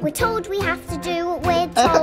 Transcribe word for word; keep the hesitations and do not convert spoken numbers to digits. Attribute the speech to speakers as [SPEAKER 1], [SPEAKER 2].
[SPEAKER 1] We're told we have to do what we're told.